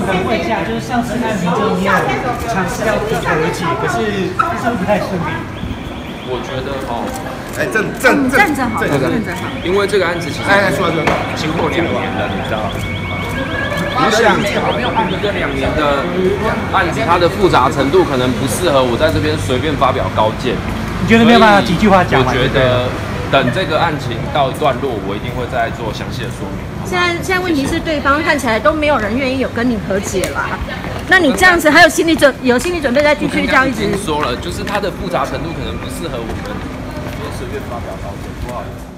想问一下，就是上次案情中你有尝试要和解，可是是不是不太顺利？ 我觉得站着好，站着好。 因为这个案子其实经过2年了，你知道。你想，一个2年的案子，它的复杂程度可能不适合我在这边随便发表高见。 你觉得没有办法几句话讲完？ 我觉得等这个案情到段落，我一定会再做详细的说明。 现在问题是，对方看起来都没有人愿意有跟你和解啦。那你这样子还有心理准备再继续这样一直？ 说了，就是它的复杂程度可能不适合我们随便发表高见，不好意思。